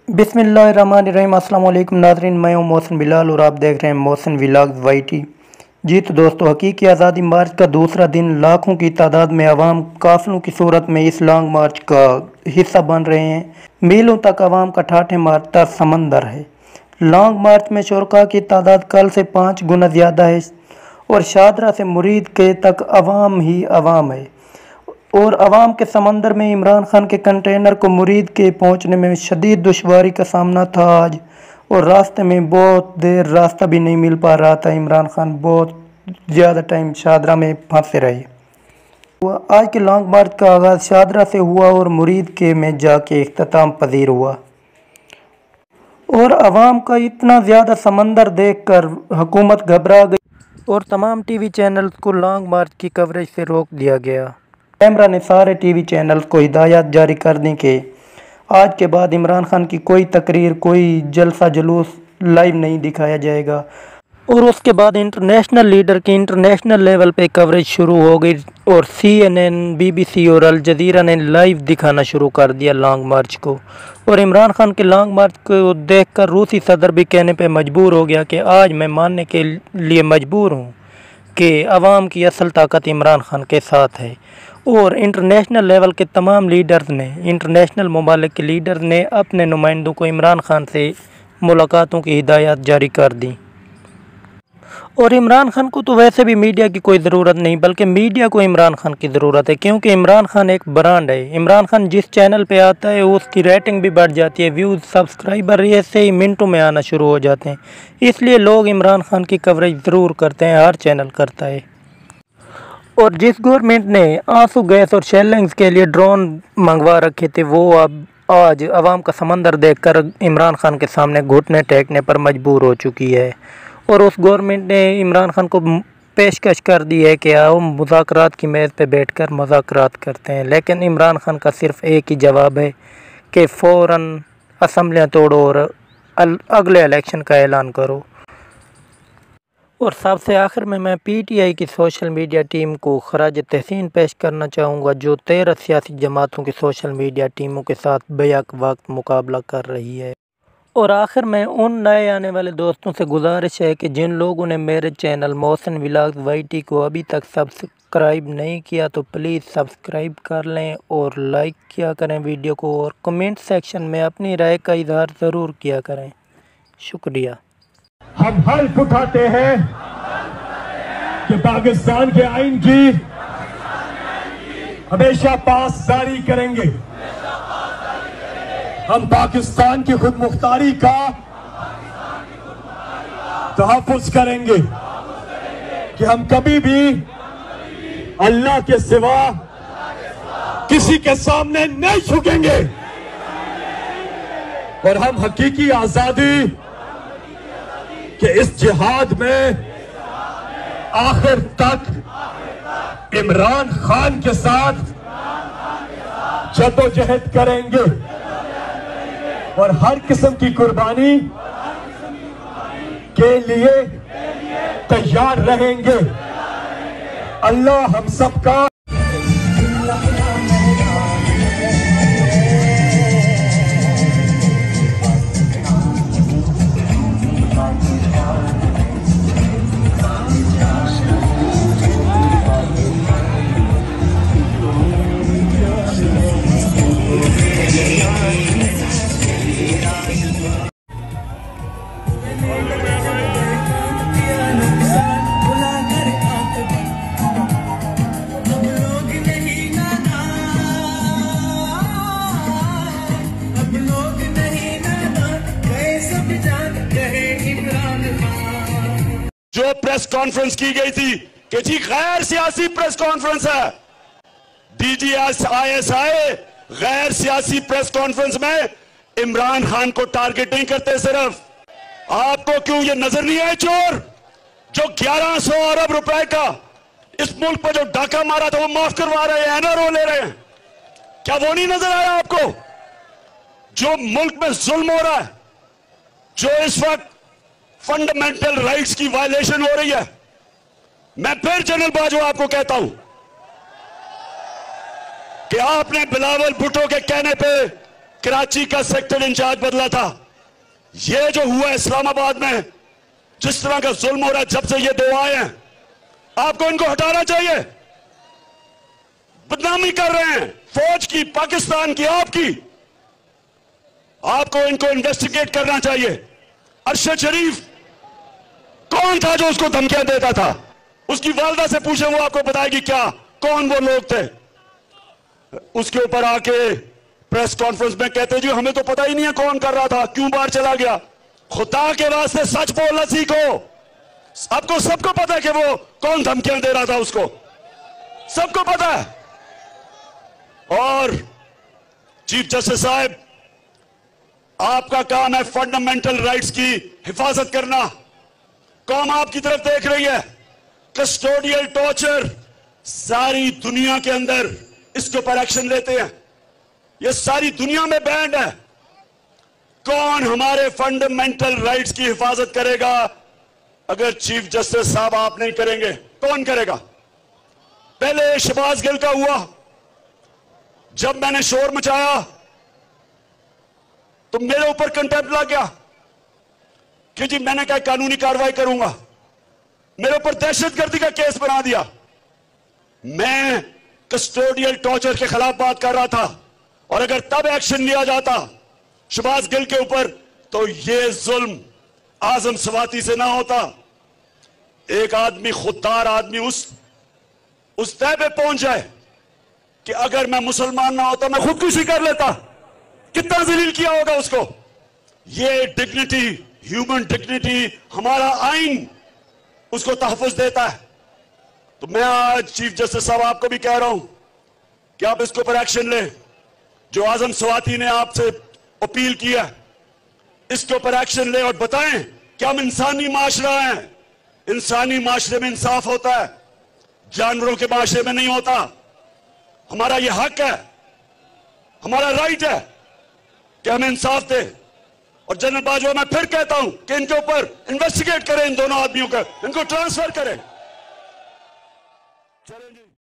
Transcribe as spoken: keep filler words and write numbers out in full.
बिस्मिल्लाहिर्रहमानिर्रहीम। अस्सलाम वालेकुम नाज़रीन, मैं हूं मोहसिन बिलाल और आप देख रहे हैं मोहसिन व्लॉग्स वाईटी। जी तो दोस्तों, हकीकी आज़ादी मार्च का दूसरा दिन लाखों की तादाद में अवाम काफ़िलों की सूरत में इस लॉन्ग मार्च का हिस्सा बन रहे हैं। मीलों तक अवाम का ठाठे मारता समंदर है। लॉन्ग मार्च में शुरका की तादाद कल से पाँच गुना ज़्यादा है और शादरा से मुरीद के तक अवाम ही अवाम है। और अवाम के समंदर में इमरान खान के कंटेनर को मुरीद के पहुंचने में शदीद दुश्वारी का सामना था आज, और रास्ते में बहुत देर रास्ता भी नहीं मिल पा रहा था। इमरान खान बहुत ज़्यादा टाइम शादरा में फंसे रहे। आज के लॉन्ग मार्च का आगाज़ शादरा से हुआ और मुरीद के में जाके इख्तिताम पजीर हुआ। और अवाम का इतना ज़्यादा समंदर देखकर हुकूमत घबरा गई और तमाम टीवी चैनल्स को लॉन्ग मार्च की कवरेज से रोक दिया गया। कैमरा ने सारे टीवी चैनल्स को हिदायत जारी कर दी कि आज के बाद इमरान खान की कोई तकरीर, कोई जलसा जुलूस लाइव नहीं दिखाया जाएगा। और उसके बाद इंटरनेशनल लीडर की इंटरनेशनल लेवल पे कवरेज शुरू हो गई और C N N, B B C और अल जज़ीरा ने लाइव दिखाना शुरू कर दिया लॉन्ग मार्च को। और इमरान खान के लॉन्ग मार्च को देखकर रूसी सदर भी कहने पे मजबूर हो गया कि आज मैं मानने के लिए मजबूर हूँ कि अवाम की असल ताकत इमरान खान के साथ है। और इंटरनेशनल लेवल के तमाम लीडर्स ने, इंटरनेशनल ममालिक के लीडर ने अपने नुमाइंदों को इमरान खान से मुलाकातों की हिदायत जारी कर दी। और इमरान खान को तो वैसे भी मीडिया की कोई ज़रूरत नहीं, बल्कि मीडिया को इमरान खान की ज़रूरत है, क्योंकि इमरान खान एक ब्रांड है। इमरान खान जिस चैनल पे आता है उसकी रेटिंग भी बढ़ जाती है, व्यूज़, सब्सक्राइबर ऐसे ही मिनटों में आना शुरू हो जाते हैं। इसलिए लोग इमरान खान की कवरेज ज़रूर करते हैं, हर चैनल करता है। और जिस गवर्नमेंट ने आंसू गैस और शेलिंग्स के लिए ड्रोन मंगवा रखे थे, वो अब आज अवाम का समंदर देखकर इमरान खान के सामने घुटने टेकने पर मजबूर हो चुकी है। और उस गवर्नमेंट ने इमरान खान को पेशकश कर दी है कि आओ मुज़ाकरात की मेज़ पे बैठकर मुज़ाकरात करते हैं, लेकिन इमरान खान का सिर्फ एक ही जवाब है कि फ़ौरन असम्बलियाँ तोड़ो और अगले इलेक्शन का ऐलान करो। और सबसे आखिर में मैं पी टी आई की सोशल मीडिया टीम को खराज तहसीन पेश करना चाहूँगा, जो तेरह सियासी जमातों की सोशल मीडिया टीमों के साथ बेहक वक्त मुकाबला कर रही है। और आखिर में उन नए आने वाले दोस्तों से गुजारिश है कि जिन लोगों ने मेरे चैनल मोहसिन व्लॉग्स वाईटी को अभी तक सब्सक्राइब नहीं किया तो प्लीज़ सब्सक्राइब कर लें और लाइक किया करें वीडियो को, और कमेंट सेक्शन में अपनी राय का इजहार ज़रूर किया करें। शुक्रिया। हम हल्फ उठाते हैं कि पाकिस्तान के आइन की हमेशा पासदारी करेंगे। हम पाकिस्तान की खुद मुख्तारी का तहफ़्फ़ुज़ करेंगे कि हम कभी भी अल्लाह के सिवा किसी के सामने नहीं झुकेंगे। और हम हकीकी आज़ादी कि इस जिहाद में आखिर तक इमरान खान के साथ जद्दोजहद करेंगे और हर किस्म की कुर्बानी के लिए तैयार रहेंगे। अल्लाह हम सबका जो प्रेस कॉन्फ्रेंस की गई थी कि जी गैर सियासी प्रेस कॉन्फ्रेंस है, D G S I S I गैर सियासी प्रेस कॉन्फ्रेंस में इमरान खान को टारगेट नहीं करते। सिर्फ आपको क्यों ये नजर नहीं आए चोर जो ग्यारह सौ अरब रुपए का इस मुल्क पर जो डाका मारा था वो माफ करवा रहे हैं, एन आर ओ ले रहे हैं? क्या वो नहीं नजर आया आपको? जो मुल्क में जुल्म हो रहा है, जो इस वक्त फंडामेंटल राइट्स की वायलेशन हो रही है, मैं फिर जनरल बाजवा आपको कहता हूं कि आपने बिलावल भुट्टो के कहने पे कराची का सेक्टर इंचार्ज बदला था। ये जो हुआ इस्लामाबाद में, जिस तरह का जुल्म हो रहा है जब से ये दो आए हैं, आपको इनको हटाना चाहिए। बदनामी कर रहे हैं फौज की, पाकिस्तान की, आपकी। आपको इनको इन्वेस्टिगेट करना चाहिए। अरशद शरीफ कौन था जो उसको धमकियां देता था? उसकी वालदा से पूछे, वो आपको बताएगी क्या कौन वो लोग थे। उसके ऊपर आके प्रेस कॉन्फ्रेंस में कहते जी हमें तो पता ही नहीं है कौन कर रहा था, क्यों बाहर चला गया। खुदा के वास्ते सच बोलना सीखो। आपको सबको पता है कि वो कौन धमकियां दे रहा था, उसको सबको पता है। और चीफ जस्टिस साहब, आपका काम है फंडामेंटल राइट्स की हिफाजत करना। कौम आपकी तरफ देख रही है। कस्टोडियल टॉर्चर सारी दुनिया के अंदर इसके ऊपर एक्शन लेते हैं, ये सारी दुनिया में बैंड है। कौन हमारे फंडामेंटल राइट्स की हिफाजत करेगा? अगर चीफ जस्टिस साहब आप नहीं करेंगे, कौन करेगा? पहले शहबाज गिल का हुआ, जब मैंने शोर मचाया तो मेरे ऊपर कंटेम्प्ट लग गया कि जी मैंने क्या कानूनी कार्रवाई करूंगा। मेरे ऊपर दहशतगर्दी का केस बना दिया। मैं कस्टोडियल टॉर्चर के खिलाफ बात कर रहा था, और अगर तब एक्शन लिया जाता शहबाज गिल के ऊपर तो ये जुल्म आजम सवाती से ना होता। एक आदमी, खुददार आदमी उस उस तय पे पहुंच जाए कि अगर मैं मुसलमान ना होता मैं खुदकुशी कर लेता। कितना जलील किया होगा उसको। ये डिग्निटी, ह्यूमन डिग्निटी, हमारा आइन उसको तहफ़्फ़ुज़ देता है। तो मैं आज चीफ जस्टिस साहब आपको भी कह रहा हूं कि आप इसके ऊपर एक्शन लें। जो आजम सवाती ने आपसे अपील किया, इसके ऊपर एक्शन लें और बताएं कि हम इंसानी माशरा हैं। इंसानी माशरे में इंसाफ होता है, जानवरों के माशरे में नहीं होता। हमारा यह हक है, हमारा राइट है कि हमें इंसाफ दे। और जनरल बाजवा, मैं फिर कहता हूं कि इनके ऊपर इन्वेस्टिगेट करें, इन दोनों आदमियों का, इनको ट्रांसफर करें।